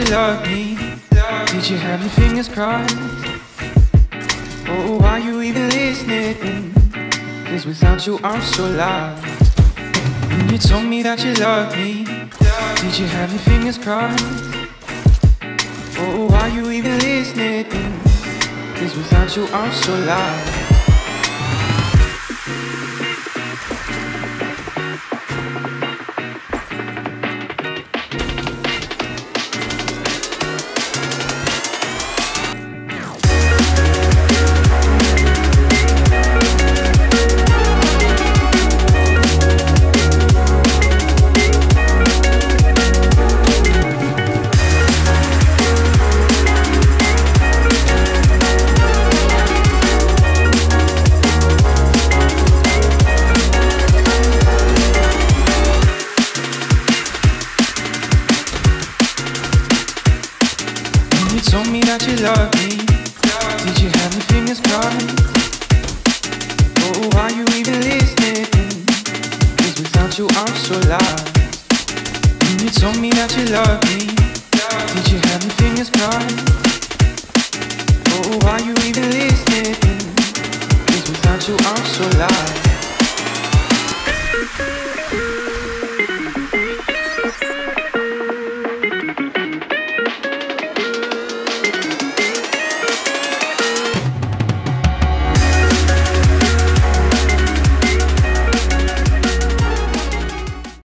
love me? Did you have your fingers crossed? Oh, are you even listening? 'Cause without you I'm so lost. And you told me that you love me. Did you have your fingers crossed? Oh, are you even listening? 'Cause without you I'm so lost. You told me that you love me. Did you have your fingers crossed? Oh, are you even listening? 'Cause without you I'm so lost. And you told me that you love me. Did you have your fingers crossed? Oh, are you even listening? 'Cause without you I'm